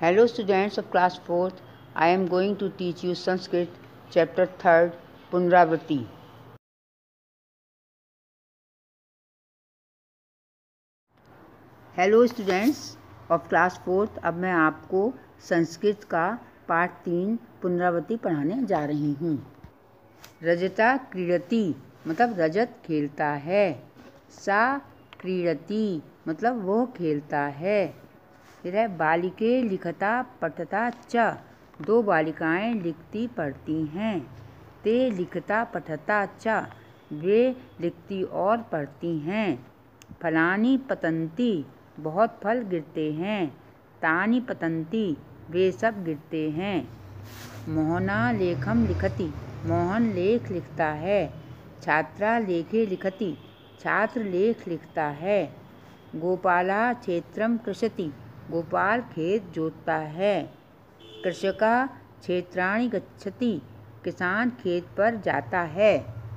Hello students of class 4th, I am going to teach you Sanskrit chapter 3rd Punravati. Hello students of class 4th, अब मैं आपको संस्कृत का पाठ 3 पुनरावृत्ति पढ़ाने जा रही हूँ। रजता क्रीडति मतलब रजत खेलता है। सा क्रीडति मतलब वो खेलता है। फिर है बालिके लिखता पठता च, दो बालिकाएं लिखती पढ़ती हैं। ते लिखता पठता च, वे लिखती और पढ़ती हैं। फलानी पतंती बहुत फल गिरते हैं। तानी पतंती वे सब गिरते हैं। मोहना लेखम लिखति मोहन लेख लिखता है। छात्रा लेखे लिखति छात्र लेख लिखता है। गोपाला क्षेत्रम कृषति गोपाल खेत जोतता है। कृषका क्षेत्राणि गच्छति किसान खेत पर जाता है।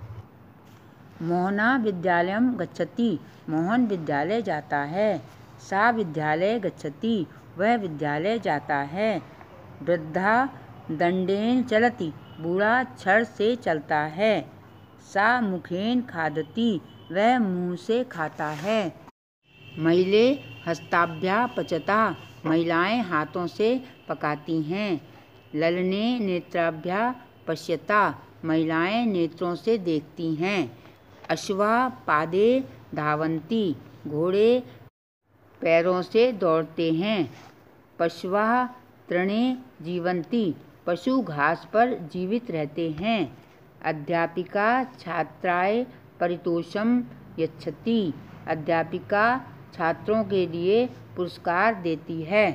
मोहना विद्यालयम गच्छति मोहन विद्यालय जाता है। सा विद्यालय गच्छति वह विद्यालय जाता है। वृद्धा दंडेन चलति बूढ़ा छड़ से चलता है। सा मुखेन खादति वह मुँह से खाता है। महिले हस्ताभ्या पचता महिलाएं हाथों से पकाती हैं। ललने नेत्राभ्या पश्यता महिलाएं नेत्रों से देखती हैं। अश्वा पादे धावन्ति घोड़े पैरों से दौड़ते हैं। पशवा तृणे जीवन्ति पशु घास पर जीवित रहते हैं। अध्यापिका छात्राय परितोषम यच्छति अध्यापिका छात्रों के लिए पुरस्कार देती है।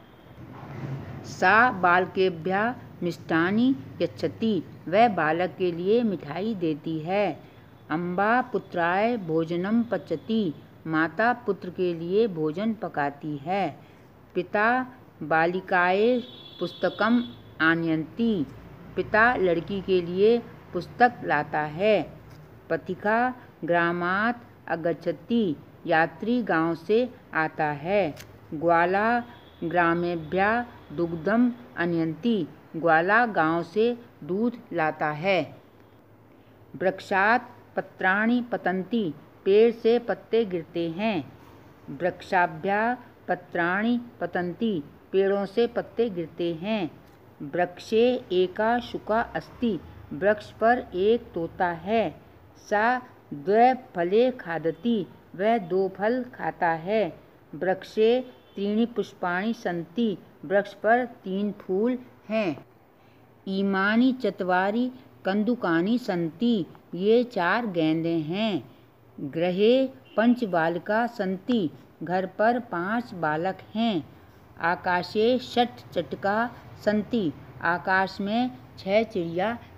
सा बालकेभ्यः मिष्टानि यच्छति वह बालक के लिए मिठाई देती है। अम्बा पुत्राय भोजनम पचति माता पुत्र के लिए भोजन पकाती है। पिता बालिकाय पुस्तकम आनयन्ति पिता लड़की के लिए पुस्तक लाता है। पथिका ग्रामात् आगच्छति यात्री गांव से आता है। ग्वाला ग्रामेभ्यः दुग्धम आनयन्ति ग्वाला गांव से दूध लाता है। वृक्षात् पत्राणि पतन्ति पेड़ से पत्ते गिरते हैं। वृक्षाभ्यः पत्राणि पतन्ति पेड़ों से पत्ते गिरते हैं। वृक्षे एका शुका अस्ति वृक्ष पर एक तोता है। सा द्वे फले खादति वह 2 फल खाता है। वृक्षे त्रीणि पुष्पाणि सन्ति वृक्ष पर 3 फूल हैं। इमानि चत्वारि कंदुकानि सन्ति ये 4 गेंदें हैं। गृहे 5 बालिका सन्ति घर पर 5 बालक हैं। आकाशे 6 चटका सन्ति आकाश में 6 चिड़िया